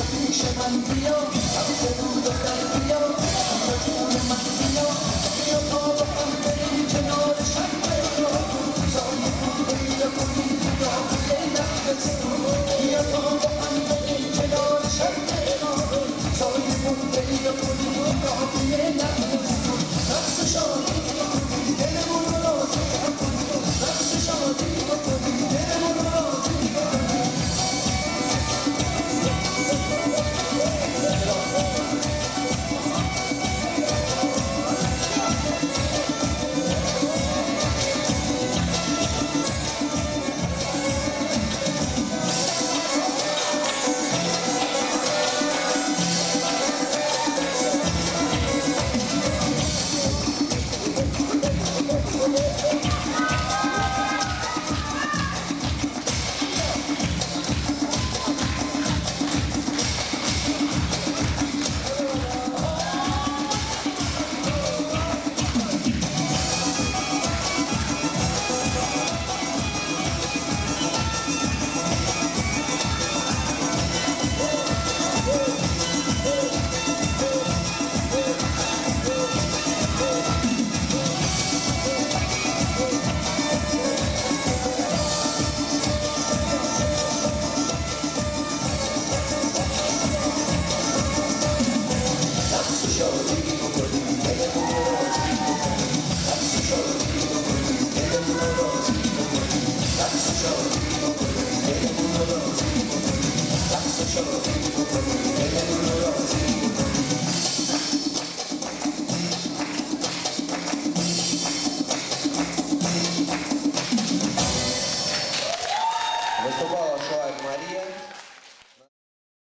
پیش من بیا عکس رو در بیا بیا جون من بیا بیا تا با هم بریم کنار شهر را سایه بود پیدا کنیم راهی نفستون بیا تا با هم بریم کنار شهر را سایه بود پیدا کنیم راهی نفستون رقص شادی بکنیم دلمون رو راضی کنیم رقص شادی بکنیم دلمون رو راضی کنیم That's the show.